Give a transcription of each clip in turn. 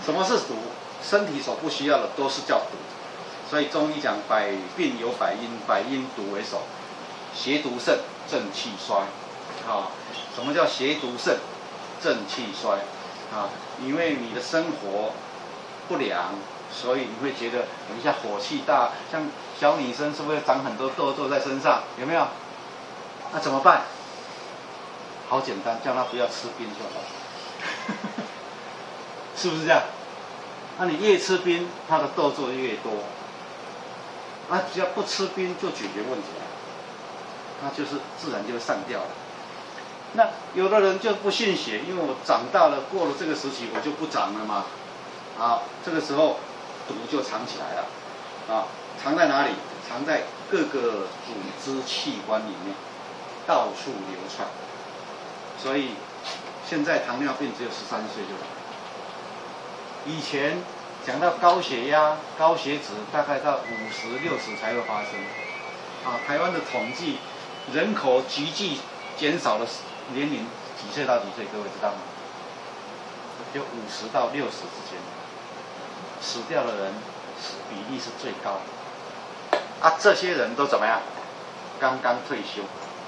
什么是毒？身体所不需要的都是叫毒。所以中医讲百病有百因，百因毒为首。邪毒盛，正气衰。啊，什么叫邪毒盛，正气衰？啊，因为你的生活不良，所以你会觉得等一下火气大，像小女生是不是长很多痘痘在身上？有没有？那怎么办？好简单，叫她不要吃冰就好，是不是这样？那你越吃冰，她的痘痘越多。那只要不吃冰就解决问题了，那就是自然就会散掉了。那有的人就不信邪，因为我长大了，过了这个时期我就不长了嘛。啊，这个时候毒就藏起来了。啊，藏在哪里？藏在各个组织器官里面，到处流窜。所以现在糖尿病只有13岁就来。以前讲到高血压、高血脂，大概到50、60才会发生。啊，台湾的统计，人口急剧减少的年龄几岁到几岁？各位知道吗？就50到60之间，死掉的人比例是最高的。啊，这些人都怎么样？刚刚退休，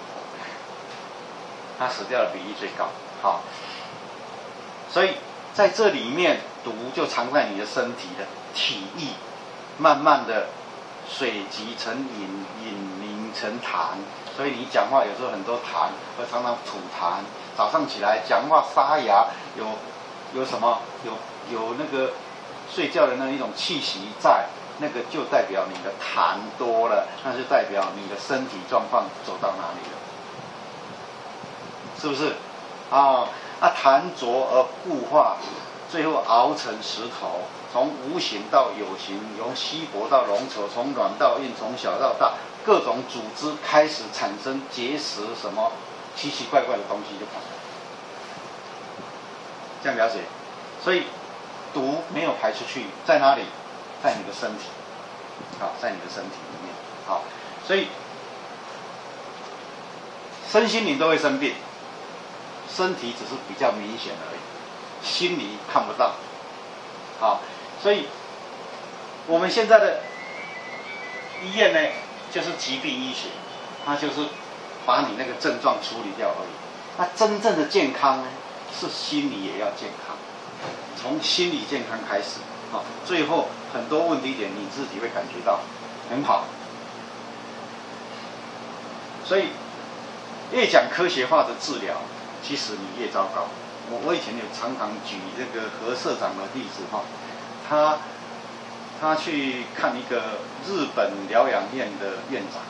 他死掉的比例最高。好，所以在这里面，毒就藏在你的身体的体液，慢慢的水积成饮，饮凝成痰。所以你讲话有时候很多痰，会常常吐痰。早上起来讲话沙哑，有什么？有那个睡觉的那一种气息在，那个就代表你的痰多了，那就代表你的身体状况走到哪里了，是不是？啊，痰浊而固化，最后熬成石头，从无形到有形，由稀薄到浓稠，从软到硬，从小到大，各种组织开始产生结石，什么奇奇怪怪的东西就跑出来。这样了解？所以毒没有排出去，在哪里？在你的身体，好，在你的身体里面，好，所以身心灵都会生病，身体只是比较明显而已，心理看不到，好，所以我们现在的医院呢，就是疾病医学，它就是把你那个症状处理掉而已。那真正的健康呢，是心理也要健康，从心理健康开始，啊，最后很多问题点你自己会感觉到很好。所以越讲科学化的治疗，其实你越糟糕。我以前有常常举这个何社长的例子哈，他去看一个日本疗养院的院长。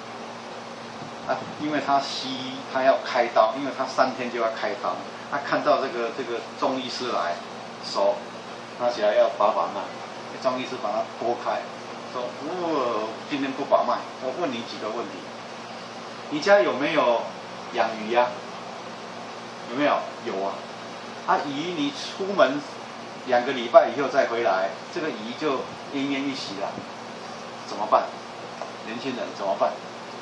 因为他西医，他要开刀，因为他3天就要开刀。他看到这个中医师来，手拿起来要把脉，中医师把他拨开，说：“今天不把脉，我问你几个问题。你家有没有养鱼呀？有没有？有啊。鱼你出门2个礼拜以后再回来，这个鱼就奄奄一息了，怎么办？年轻人怎么办？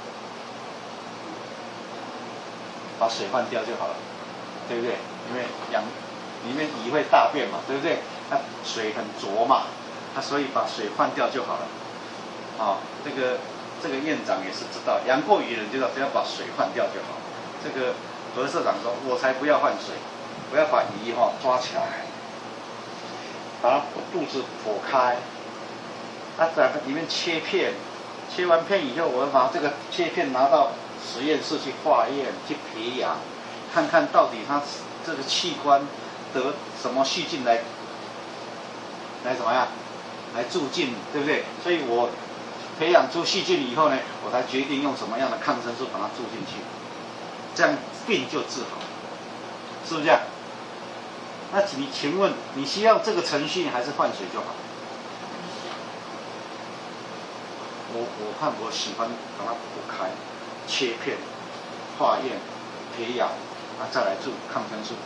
把水换掉就好了，对不对？因为里面鱼会大便嘛，对不对？那水很浊嘛，所以把水换掉就好了。这个院长也是知道，养过鱼的人知道，只要把水换掉就好。这个何社长说：“我才不要换水，我要把鱼抓起来，把它肚子剖开，在里面切片，切完片以后，我要把这个切片拿到实验室去化验，去培养，看看到底它这个器官得什么细菌来怎么样，来助进，对不对？所以我培养出细菌以后呢，我才决定用什么样的抗生素把它注进去，这样病就治好，是不是这样？那请问你需要这个程序还是换水就好？我看我喜欢把它剖开。切片、化验、培养，再来注抗生素。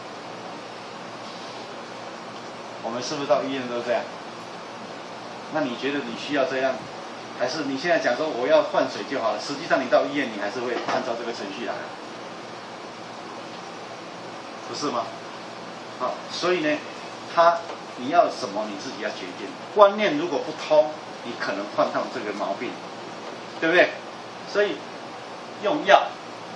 我们是不是到医院都这样？那你觉得你需要这样，还是你现在讲说我要换水就好了？实际上你到医院你还是会按照这个程序来，不是吗？所以呢， 你要什么你自己要决定。观念如果不通，你可能患上这个毛病，对不对？所以用药、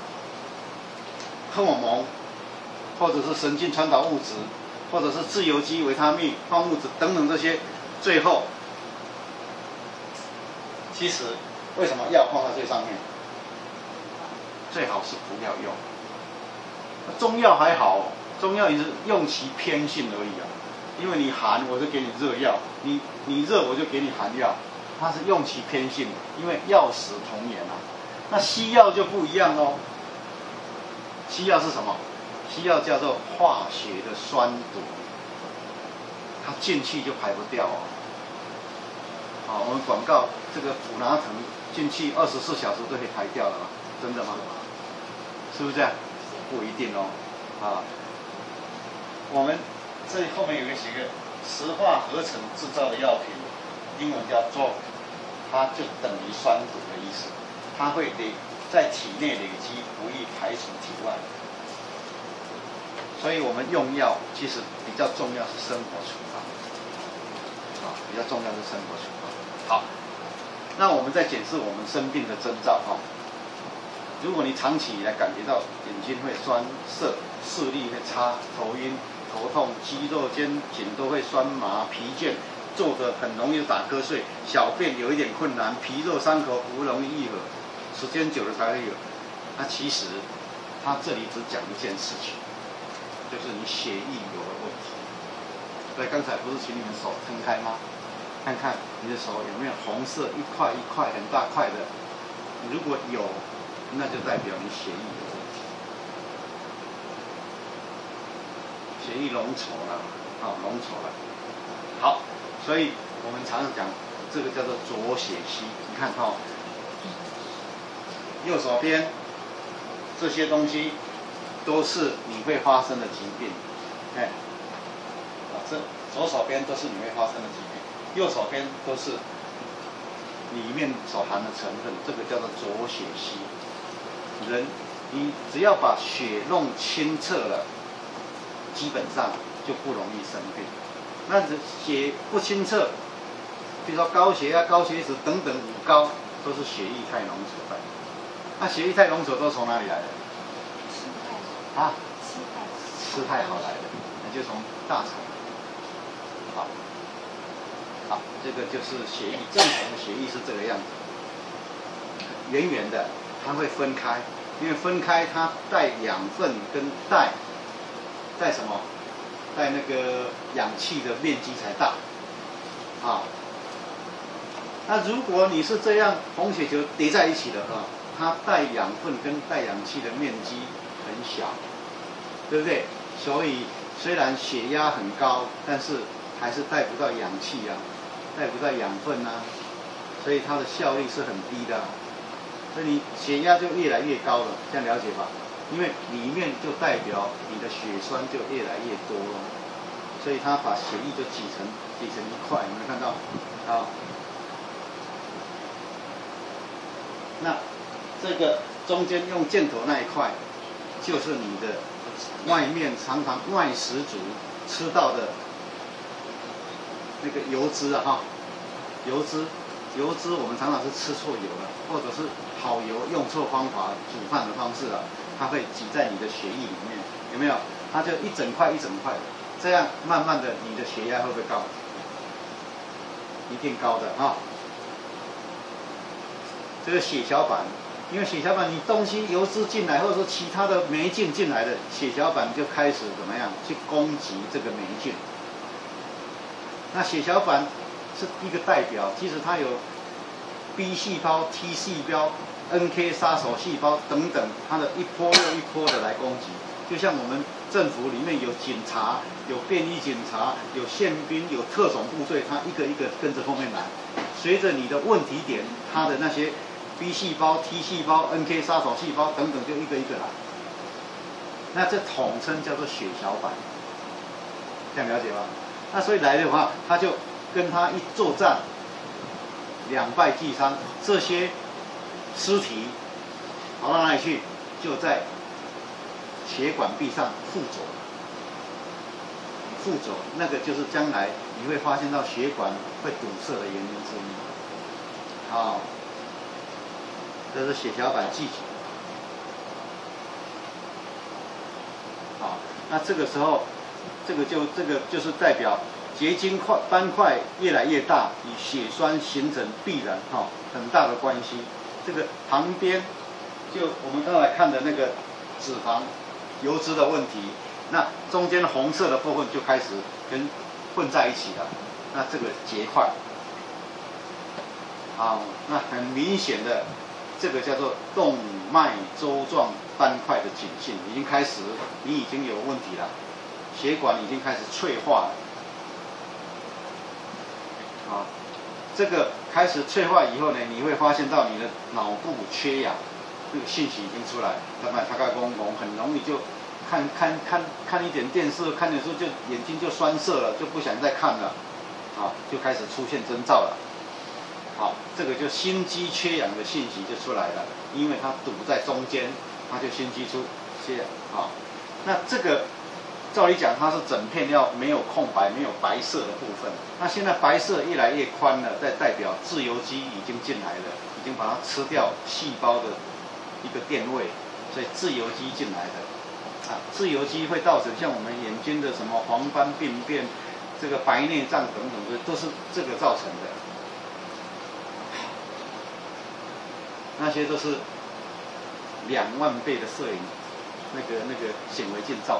荷尔蒙，或者是神经传导物质，或者是自由基、维他命、矿物质等等这些，最后其实为什么药放在最上面？最好是不要用。中药还好，中药也是用其偏性而已啊。因为你寒，我就给你热药；你热，我就给你寒药。它是用其偏性的，因为药食同源啊。那西药就不一样喽。西药是什么？西药叫做化学的酸毒，它进去就排不掉哦。好，我们广告这个普拿疼进去24小时都可以排掉了嘛？真的吗？是不是这样？不一定哦。啊，我们这后面有个写个石化合成制造的药品，英文叫 drug， 它就等于酸毒的意思，它会在体内累积，不易排除体外。所以我们用药其实比较重要是生活处方，啊，比较重要是生活处方。好，那我们再检视我们生病的征兆哈。如果你长期以来感觉到眼睛会酸涩、视力会差、头晕、头痛、肌肉肩颈都会酸麻、疲倦，坐着很容易打瞌睡，小便有一点困难，皮肉伤口不容易愈合，时间久了才会有。那其实他这里只讲一件事情，就是你血液有了问题。所以刚才不是请你们手撑开吗？看看你的手有没有红色一块一块很大块的，如果有，那就代表你血液有问题，血液浓稠了，浓稠了。好，所以我们常常讲这个叫做浊血稀。你看右手边这些东西都是你会发生的疾病，这左手边都是你会发生的疾病，右手边都是里面所含的成分，这个叫做浊血稀。你只要把血弄清澈了，基本上就不容易生病。那血不清澈，比如说高血压、高血脂等等五高，都是血液太浓稠的。那血液太浓稠都从哪里来的？吃太好来的，那就从大肠。好，这个就是血液，正常的血液是这个样子，圆圆的。它会分开，因为分开它带养分跟带什么？带那个氧气的面积才大，那如果你是这样红血球叠在一起的话，它带养分跟带氧气的面积很小，对不对？所以虽然血压很高，但是还是带不到氧气啊，带不到养分啊，所以它的效率是很低的。所以你血压就越来越高了，这样了解吧？因为里面就代表你的血栓就越来越多了，所以它把血液就挤成一块，有没有看到？那这个中间用箭头那一块，就是你的外面常常外食族吃到的那个油脂啊，油脂我们常常是吃错油了，或者是好油用错方法煮饭的方式它会挤在你的血液里面，有没有？它就一整块一整块的，这样慢慢的你的血压会不会高？一定高的这个血小板，因为血小板你东西油脂进来，或者说其他的霉菌进来的，血小板就开始怎么样去攻击这个霉菌。那血小板是一个代表，其实它有 B 细胞、T 细胞、NK 杀手细胞等等，它的一波又一波的来攻击。就像我们政府里面有警察、有便衣警察、有宪兵、有特种部队，它一个一个跟着后面来，随着你的问题点，它的那些 B 细胞、T 细胞、NK 杀手细胞等等，就一个一个来。那这统称叫做血小板，这样了解吧？那所以来的话，他就跟他一作战，两败俱伤。这些尸体跑到哪里去？就在血管壁上附附着，那个就是将来你会发现到血管会堵塞的原因之一。好，这是血小板聚集。好，那这个时候，这个就是代表结晶斑块越来越大，与血栓形成必然很大的关系。这个旁边就我们刚才看的那个脂肪、油脂的问题，那中间红色的部分就开始混在一起了。那这个结块，好，那很明显的，这个叫做动脉粥状斑块的警讯，已经开始，你已经有问题了，血管已经开始脆化了。啊，这个开始脆化以后呢，你会发现到你的脑部缺氧，这个信息已经出来，他讲很容易就看一点电视，看点书就眼睛就酸涩了，就不想再看了，啊，就开始出现征兆了。好，这个就心肌缺氧的信息就出来了，因为它堵在中间，它就心肌缺氧。好，那这个照理讲它是整片要没有空白、没有白色的部分。那现在白色越来越宽了，在代表自由基已经进来了，已经把它吃掉细胞的一个电位，所以自由基进来的。啊，自由基会造成像我们眼睛的什么黄斑病变、这个白内障等等的，都是这个造成的。那些都是2万倍的摄影，那个显微镜照的。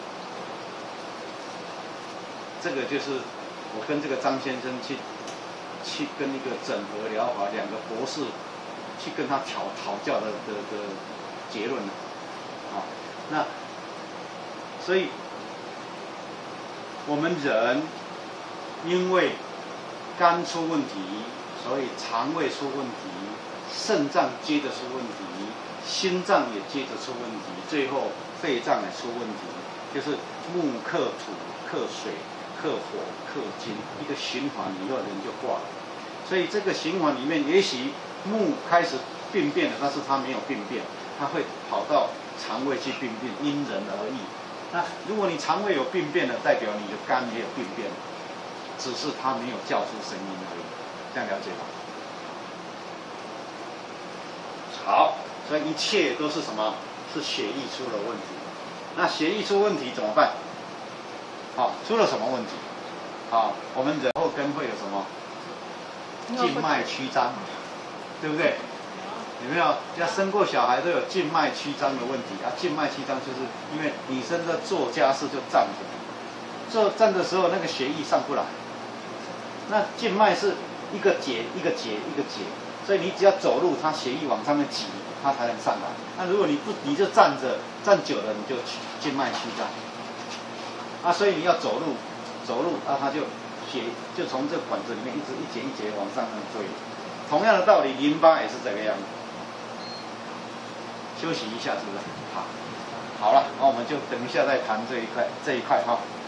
这个就是我跟这个张先生去跟一个整合疗法2个博士去跟他讨教的结论了。啊，那所以我们人因为肝出问题，所以肠胃出问题，肾脏接着出问题，心脏也接着出问题，最后肺脏也出问题，就是木克土克水克火克金，一个循环以后人就挂了。所以这个循环里面，也许木开始病变了，但是它没有病变，它会跑到肠胃去病变，因人而异。那如果你肠胃有病变了，代表你的肝也有病变，只是它没有叫出声音而已。这样了解吗？好，所以一切都是什么？是血液出了问题。那血液出问题怎么办？好，出了什么问题？好，我们人后跟会有什么？静脉曲张，对不对？有没有？要生过小孩都有静脉曲张的问题啊。静脉曲张就是因为女生在做家事就站着，站的时候那个血液上不来。那静脉是一个节一个节一个节，所以你只要走路，它血液往上面挤，它才能上来。那如果你不，你就站着，站久了你就静脉曲张。啊，所以你要走路，啊，它就血就从这个管子里面一直一节一节往上面追。同样的道理，淋巴也是这个样子。休息一下，是不是？好，好了，那我们就等一下再谈这一块哈。